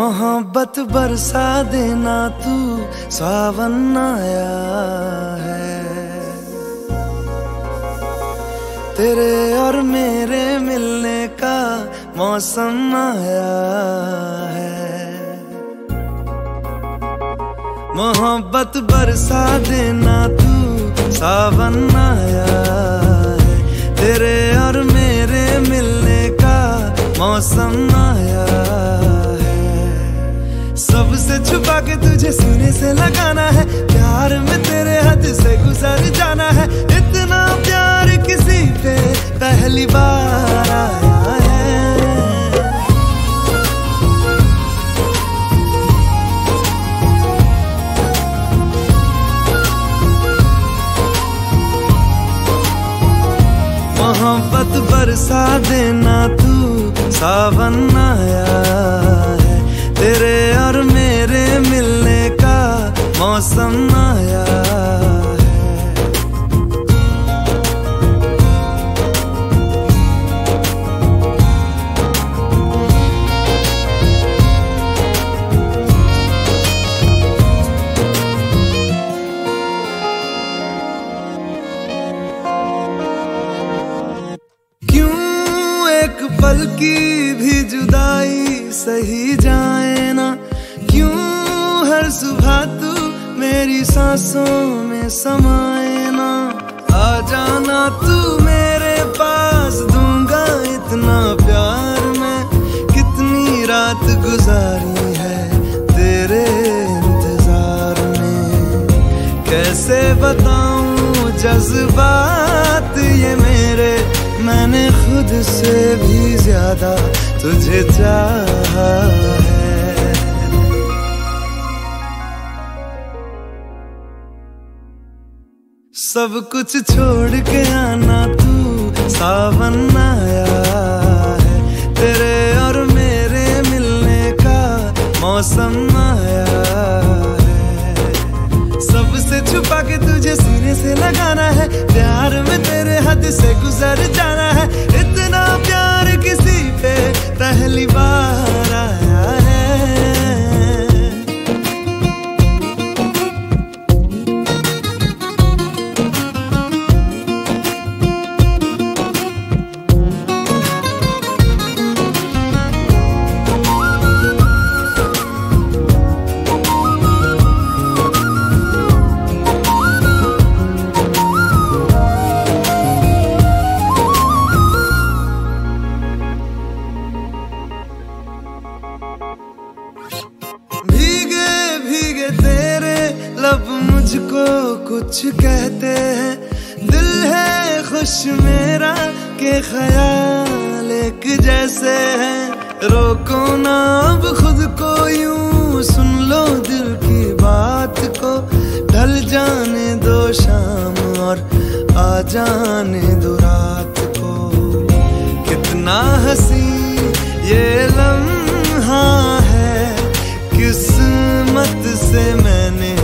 मोहब्बत बरसा देना तू, सावन आया है। तेरे और मेरे मिलने का मौसम आया है। मोहब्बत बरसा देना तू, सावन आया है। तेरे और मेरे मिलने का मौसम आया है। सबसे छुपा के तुझे सीने से लगाना है, प्यार में तेरे हद से गुजर जाना है। इतना प्यार किसी पे पहली बार आया है। मोहब्बत बरसा देना तू, सावन आया है। तेरे और मेरे मिलने का मौसम आया है। एक पल की भी जुदाई सही जाए ना, क्यों हर सुबह तू मेरी सांसों में समाए ना। आ जाना तू मेरे पास, दूंगा इतना प्यार मैं। कितनी रात गुजारी है तेरे इंतजार में, कैसे बताऊं जज्बात ये मेरे। मैंने खुद से भी ज्यादा तुझे चाहा है। सब कुछ छोड़ के आना तू, सावन आया है। तेरे और मेरे मिलने का मौसम आया है। सबसे छुपा के तुझे सीने से लगाना है, प्यार में तेरे हद से गुजर जाना है। इतना प्यार किसी पे पहली बार आया है। लब मुझको कुछ कहते हैं, दिल है खुश मेरा के ख्याल एक जैसे हैं। रोको ना अब खुद को यूं, सुन लो दिल की बात को। ढल जाने दो शाम और आ जाने दो रात को। कितना हंसी ये लम्हा है, किस्मत से मैंने